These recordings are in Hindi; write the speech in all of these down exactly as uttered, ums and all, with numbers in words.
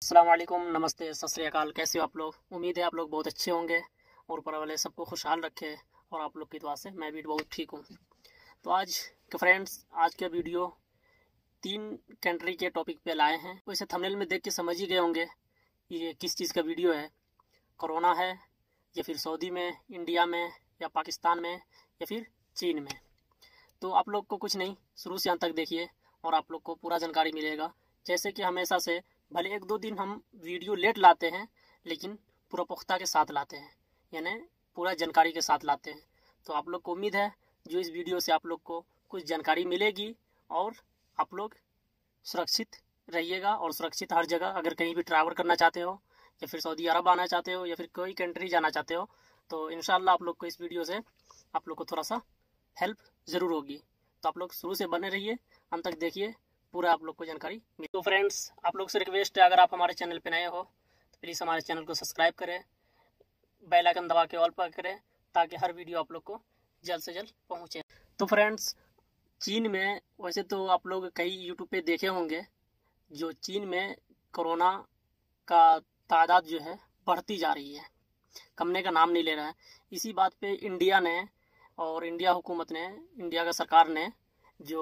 अस्सलाम वालेकुम, नमस्ते, सत श्री अकाल। कैसे हो आप लोग? उम्मीद है आप लोग बहुत अच्छे होंगे और ऊपर वाले सबको खुशहाल रखे और आप लोग की दुआ से मैं भी बहुत ठीक हूँ। तो आज के फ्रेंड्स, आज का वीडियो तीन कंट्री के टॉपिक पे लाए हैं। वैसे थंबनेल में देख के समझ ही गए होंगे ये किस चीज़ का वीडियो है। कोरोना है या फिर सऊदी में, इंडिया में या पाकिस्तान में या फिर चीन में। तो आप लोग को कुछ नहीं, शुरू से अंत तक देखिए और आप लोग को पूरा जानकारी मिलेगा। जैसे कि हमेशा से, भले एक दो दिन हम वीडियो लेट लाते हैं लेकिन पूरा पुख्ता के साथ लाते हैं, यानी पूरा जानकारी के साथ लाते हैं। तो आप लोग को उम्मीद है जो इस वीडियो से आप लोग को कुछ जानकारी मिलेगी और आप लोग सुरक्षित रहिएगा। और सुरक्षित हर जगह, अगर कहीं भी ट्रैवल करना चाहते हो या फिर सऊदी अरब आना चाहते हो या फिर कोई कंट्री जाना चाहते हो, तो इंशाल्लाह आप लोग को इस वीडियो से आप लोग को थोड़ा सा हेल्प ज़रूर होगी। तो आप लोग शुरू से बने रहिए, अंत तक देखिए, पूरा आप लोग को जानकारी मिले। तो फ्रेंड्स, आप लोग से रिक्वेस्ट है, अगर आप हमारे चैनल पे नए हो तो प्लीज़ हमारे चैनल को सब्सक्राइब करें, बेल आइकन दबा के ऑल पर करें ताकि हर वीडियो आप लोग को जल्द से जल्द पहुँचे। तो फ्रेंड्स, चीन में, वैसे तो आप लोग कई यूट्यूब पे देखे होंगे, जो चीन में कोरोना का तादाद जो है बढ़ती जा रही है, कमने का नाम नहीं ले रहा है। इसी बात पे इंडिया ने और इंडिया हुकूमत ने, इंडिया का सरकार ने जो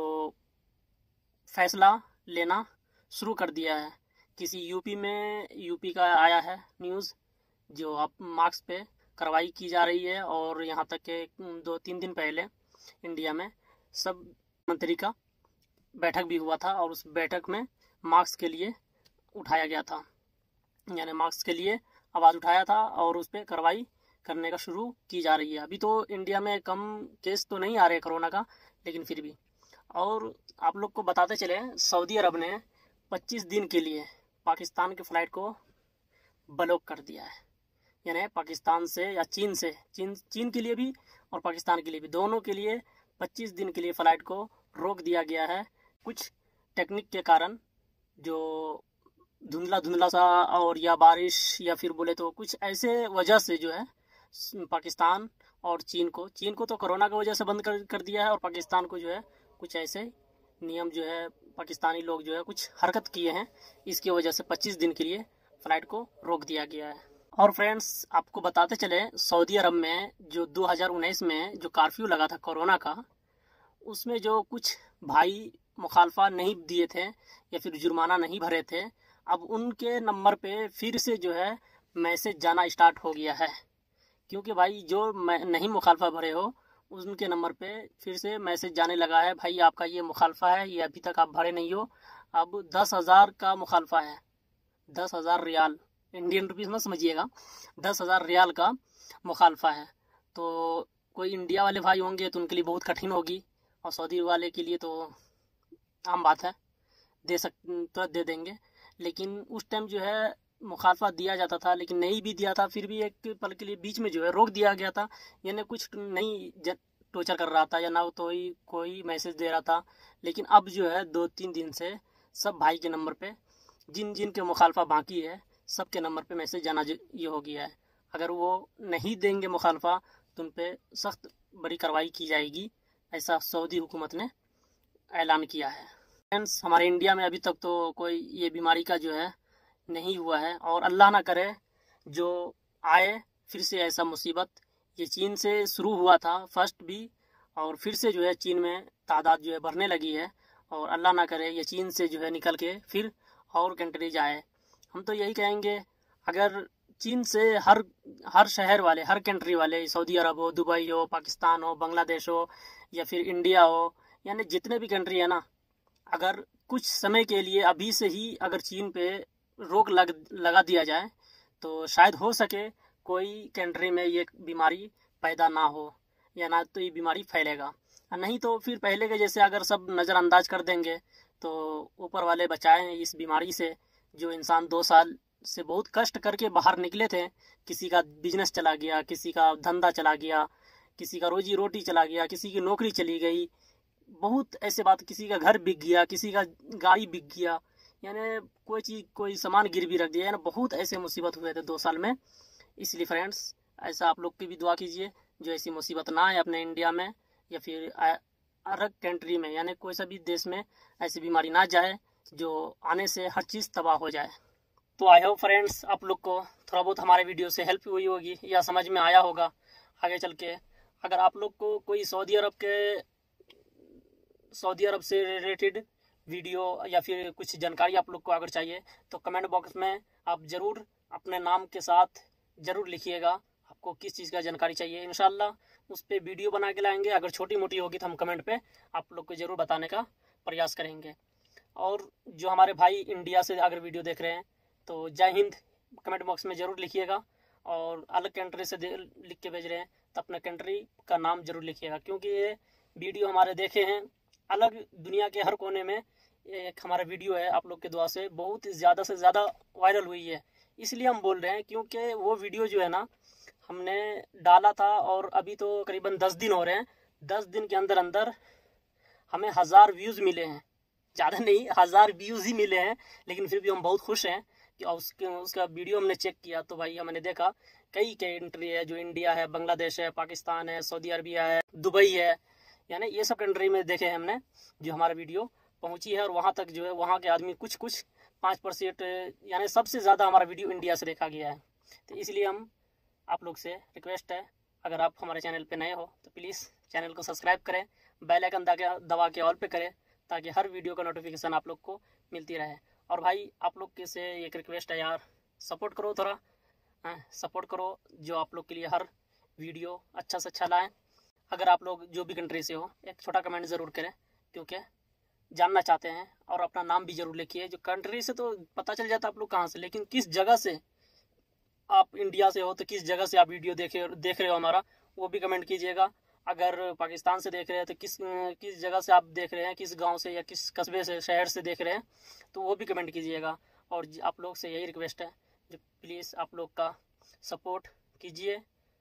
फैसला लेना शुरू कर दिया है। किसी यूपी में, यूपी का आया है न्यूज़, जो अब मास्क पे कार्रवाई की जा रही है। और यहाँ तक के दो तीन दिन पहले इंडिया में सब मंत्री का बैठक भी हुआ था और उस बैठक में मास्क के लिए उठाया गया था, यानी मास्क के लिए आवाज़ उठाया था और उस पर कार्रवाई करने का शुरू की जा रही है। अभी तो इंडिया में कम केस तो नहीं आ रहे कोरोना का, लेकिन फिर भी। और आप लोग को बताते चले, सऊदी अरब ने पच्चीस दिन के लिए पाकिस्तान के फ़्लाइट को ब्लॉक कर दिया है, यानी पाकिस्तान से या चीन से, चीन चीन के लिए भी और पाकिस्तान के लिए भी, दोनों के लिए पच्चीस दिन के लिए फ़्लाइट को रोक दिया गया है। कुछ टेक्निक के कारण, जो धुंधला धुंधला सा और या बारिश या फिर बोले तो कुछ ऐसे वजह से जो है पाकिस्तान और चीन को चीन को तो कोरोना की वजह से बंद कर कर दिया है और पाकिस्तान को जो है कुछ ऐसे नियम जो है पाकिस्तानी लोग जो है कुछ हरकत किए हैं, इसकी वजह से पच्चीस दिन के लिए फ़्लाइट को रोक दिया गया है। और फ्रेंड्स, आपको बताते चले, सऊदी अरब में जो दो हज़ार उन्नीस में जो कर्फ्यू लगा था कोरोना का, उसमें जो कुछ भाई मुखालफा नहीं दिए थे या फिर जुर्माना नहीं भरे थे, अब उनके नंबर पे फिर से जो है मैसेज जाना स्टार्ट हो गया है। क्योंकि भाई जो नहीं मुखालफा भरे हो उनके नंबर पे फिर से मैसेज जाने लगा है, भाई आपका ये मुखालफा है, ये अभी तक आप भरे नहीं हो। अब दस हज़ार का मुखालफा है, दस हज़ार रियाल, इंडियन रुपीज़ में समझिएगा, दस हज़ार रियाल का मुखालफा है। तो कोई इंडिया वाले भाई होंगे तो उनके लिए बहुत कठिन होगी, और सऊदी वाले के लिए तो आम बात है, दे सक तुरंत दे देंगे। लेकिन उस टाइम जो है मुखालफा दिया जाता था, लेकिन नहीं भी दिया था, फिर भी एक पल के लिए बीच में जो है रोक दिया गया था, यानी कुछ नहीं टोचर कर रहा था या ना तो ही कोई मैसेज दे रहा था। लेकिन अब जो है दो तीन दिन से सब भाई के नंबर पे, जिन जिन के मुखालफा बाकी है, सब के नंबर पे मैसेज जाना ये हो गया है। अगर वो नहीं देंगे मुखालफा तो उन पर सख्त बड़ी कार्रवाई की जाएगी, ऐसा सऊदी हुकूमत ने ऐलान किया है। फ्रेंड्स, हमारे इंडिया में अभी तक तो कोई ये बीमारी का जो है नहीं हुआ है, और अल्लाह ना करे जो आए फिर से ऐसा मुसीबत। ये चीन से शुरू हुआ था फर्स्ट भी, और फिर से जो है चीन में तादाद जो है बढ़ने लगी है, और अल्लाह ना करे ये चीन से जो है निकल के फिर और कंट्रीज आए। हम तो यही कहेंगे, अगर चीन से हर हर शहर वाले, हर कंट्री वाले, सऊदी अरब हो, दुबई हो, पाकिस्तान हो, बांग्लादेश हो या फिर इंडिया हो, यानी जितने भी कंट्री है ना, अगर कुछ समय के लिए अभी से ही अगर चीन पे रोक लग लगा दिया जाए तो शायद हो सके कोई कंट्री में ये बीमारी पैदा ना हो, या ना तो ये बीमारी फैलेगा। नहीं तो फिर पहले के जैसे अगर सब नज़रअंदाज कर देंगे तो ऊपर वाले बचाएं इस बीमारी से। जो इंसान दो साल से बहुत कष्ट करके बाहर निकले थे, किसी का बिजनेस चला गया, किसी का धंधा चला गया, किसी का रोजी रोटी चला गया, किसी की नौकरी चली गई, बहुत ऐसे बात, किसी का घर बिक गया, किसी का गाड़ी बिक गया, यानी कोई चीज़, कोई सामान गिर भी रख दिया, यानी बहुत ऐसे मुसीबत हुए थे दो साल में। इसलिए फ्रेंड्स, ऐसा आप लोग की भी दुआ कीजिए जो ऐसी मुसीबत ना आए अपने इंडिया में या फिर अरब कंट्री में, यानी कोई सा भी देश में ऐसी बीमारी ना जाए जो आने से हर चीज़ तबाह हो जाए। तो आई होप फ्रेंड्स आप लोग को थोड़ा बहुत हमारे वीडियो से हेल्प हुई होगी या समझ में आया होगा आगे चल के। अगर आप लोग को कोई सऊदी अरब के सऊदी अरब से रिलेटेड वीडियो या फिर कुछ जानकारी आप लोग को अगर चाहिए तो कमेंट बॉक्स में आप ज़रूर अपने नाम के साथ ज़रूर लिखिएगा आपको किस चीज़ का जानकारी चाहिए। इंशाल्लाह उस पर वीडियो बना के लाएंगे। अगर छोटी मोटी होगी तो हम कमेंट पे आप लोग को ज़रूर बताने का प्रयास करेंगे। और जो हमारे भाई इंडिया से अगर वीडियो देख रहे हैं तो जय हिंद कमेंट बॉक्स में ज़रूर लिखिएगा। और अलग कंट्री से लिख के भेज रहे हैं तो अपना कंट्री का नाम ज़रूर लिखिएगा, क्योंकि ये वीडियो हमारे देखे हैं अलग दुनिया के हर कोने में। एक हमारा वीडियो है आप लोग के दुआ से बहुत ज़्यादा से ज़्यादा वायरल हुई है, इसलिए हम बोल रहे हैं क्योंकि वो वीडियो जो है ना हमने डाला था और अभी तो करीबन दस दिन हो रहे हैं। दस दिन के अंदर अंदर हमें हज़ार व्यूज़ मिले हैं, ज़्यादा नहीं हज़ार व्यूज़ ही मिले हैं, लेकिन फिर भी हम बहुत खुश हैं कि उसके उसका वीडियो हमने चेक किया तो भाई हमने देखा कई कंट्री है, जो इंडिया है, बांग्लादेश है, पाकिस्तान है, सऊदी अरबिया है, दुबई है, यानी ये सब कंट्री में देखे हैं हमने जो हमारा वीडियो पहुंची है। और वहाँ तक जो है वहाँ के आदमी कुछ कुछ पाँच परसेंट यानी सबसे ज़्यादा हमारा वीडियो इंडिया से देखा गया है। तो इसलिए हम आप लोग से रिक्वेस्ट है, अगर आप हमारे चैनल पे नए हो तो प्लीज़ चैनल को सब्सक्राइब करें, बेल आइकन दबा के ऑल पे करें ताकि हर वीडियो का नोटिफिकेशन आप लोग को मिलती रहे। और भाई आप लोग के से एक रिक्वेस्ट है यार, सपोर्ट करो थोड़ा, सपोर्ट करो जो आप लोग के लिए हर वीडियो अच्छा से अच्छा लाएँ। अगर आप लोग जो भी कंट्री से हो एक छोटा कमेंट ज़रूर करें, क्योंकि जानना चाहते हैं। और अपना नाम भी ज़रूर लिखिए। जो कंट्री से तो पता चल जाता है आप लोग कहाँ से, लेकिन किस जगह से आप इंडिया से हो तो किस जगह से आप वीडियो देखे देख रहे हो हमारा, वो भी कमेंट कीजिएगा। अगर पाकिस्तान से देख रहे हैं तो किस किस जगह से आप देख रहे हैं, किस गांव से या किस कस्बे से शहर से देख रहे हैं, तो वो भी कमेंट कीजिएगा। और आप लोग से यही रिक्वेस्ट है जो प्लीज़ आप लोग का सपोर्ट कीजिए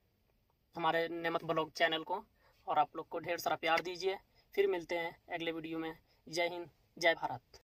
हमारे नेमत ब्लॉग चैनल को, और आप लोग को ढेर सारा प्यार दीजिए। फिर मिलते हैं अगले वीडियो में। जय हिंद, जय भारत।